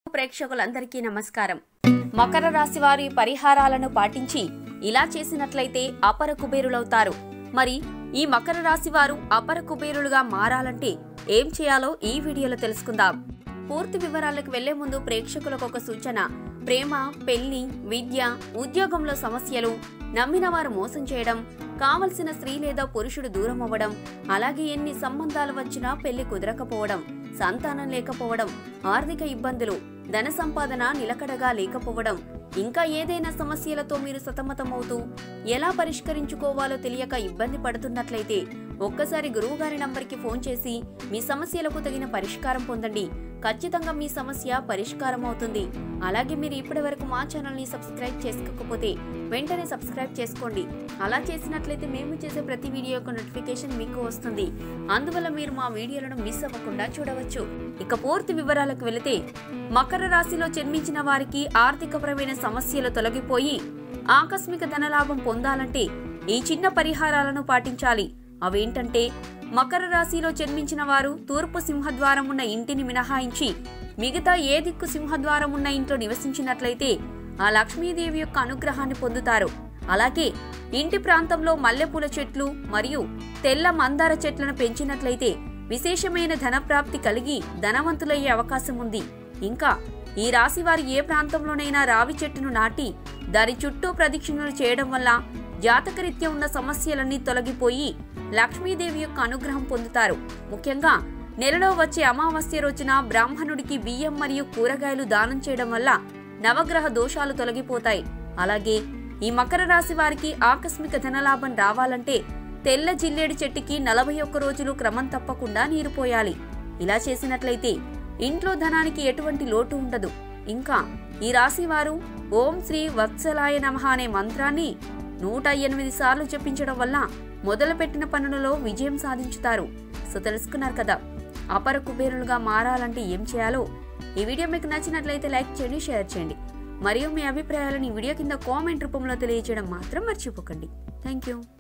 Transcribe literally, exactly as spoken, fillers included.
ప్రేక్షకులందరికీ నమస్కారం. మకర రాశి వారి పరిహారాలను పాటించి ఇలా చేసినట్లయితే అపర కుబేరులవుతారు. మరి ఈ మకర రాశి వారు అపర కుబేరులుగా మారాలంటే ఏం చేయాలో ఈ వీడియోలో తెలుసుకుందాం. పూర్తి వివరాలకు వెళ్లే ముందు ప్రేక్షకులకు ఒక సూచన. ప్రేమ, పెళ్లి, విద్య, ఉద్యోగంలో సమస్యలు, నమ్మిన వారు మోసం చేయడం, కావలసిన స్త్రీ లేదా పురుషుడు దూరం అవ్వడం, అలాగే ఎన్ని సంబంధాలు వచ్చినా పెళ్లి కుదరకపోవడం, సంతానం లేకపోవడం, ఆర్థిక ఇబ్బందులు, ధన సంపాదన నిలకడగా లేకపోవడం, ఇంకా ఏదైనా సమస్యలతో మీరు సతమతమవుతూ ఎలా పరిష్కరించుకోవాలో తెలియక ఇబ్బంది పడుతున్నట్లయితే ఒక్కసారి గురువుగారి నంబర్కి ఫోన్ చేసి మీ సమస్యలకు తగిన పరిష్కారం పొందండి. ఖచ్చితంగా మీ సమస్య పరిష్కారం అవుతుంది. అలాగే మీరు ఇప్పటి వరకు మా ఛానల్ని సబ్స్క్రైబ్ చేసుకోకపోతే వెంటనే సబ్స్క్రైబ్ చేసుకోండి. అలా చేసినట్లయితే మేము చేసే ప్రతి వీడియో యొక్క నోటిఫికేషన్ మీకు వస్తుంది. అందువల్ల మీరు మా వీడియోలను మిస్ అవ్వకుండా చూడవచ్చు. ఇక పూర్తి వివరాలకు వెళితే, మకర రాశిలో జన్మించిన వారికి ఆర్థికపరమైన సమస్యలు తొలగిపోయి ఆకస్మిక ధనలాభం పొందాలంటే ఈ చిన్న పరిహారాలను పాటించాలి. అవేంటంటే, మకర రాశిలో జన్మించిన వారు తూర్పు సింహద్వారం ఉన్న ఇంటిని మినహాయించి మిగతా ఏ దిక్కు సింహద్వారం ఉన్న ఇంట్లో నివసించినట్లయితే ఆ లక్ష్మీదేవి యొక్క అనుగ్రహాన్ని పొందుతారు. అలాగే ఇంటి ప్రాంతంలో మల్లెపూల చెట్లు మరియు తెల్ల మందార చెట్లను పెంచినట్లయితే విశేషమైన ధనప్రాప్తి కలిగి ధనవంతులయ్యే అవకాశం ఉంది. ఇంకా ఈ రాశి వారి ఏ ప్రాంతంలోనైనా రావి చెట్టును నాటి దాని చుట్టూ ప్రదక్షిణలు చేయడం వల్ల జాతకరీత్యా ఉన్న సమస్యలన్నీ తొలగిపోయి లక్ష్మీదేవి యొక్క అనుగ్రహం పొందుతారు. ముఖ్యంగా నెలలో వచ్చే అమావాస్య రోజున బ్రాహ్మణుడికి బియ్యం మరియు కూరగాయలు దానం చేయడం వల్ల నవగ్రహ దోషాలు తొలగిపోతాయి. అలాగే ఈ మకర రాశి వారికి ఆకస్మిక ధనలాభం రావాలంటే తెల్ల జిల్లేడు చెట్టుకి నలభై ఒక్క రోజులు క్రమం తప్పకుండా నీరు పోయాలి. ఇలా చేసినట్లయితే ఇంట్లో ధనానికి ఎటువంటి లోటు ఉండదు. ఇంకా ఈ రాశి వారు ఓం శ్రీ వత్సలాయ నమః అనే మంత్రాన్ని నూట ఎనిమిది సార్లు జపించడం వల్ల మొదలుపెట్టిన పనులలో విజయం సాధించుతారు. సో తెలుసుకున్నారు కదా, అపర కుబేరులుగా మారాలంటే ఏం చేయాలో. ఈ వీడియో మీకు నచ్చినట్లయితే లైక్ చేయండి, షేర్ చేయండి. మరియు మీ అభిప్రాయాలను ఈ వీడియో కింద కామెంట్ రూపంలో తెలియజేయడం మాత్రం మర్చిపోకండి. Thank you.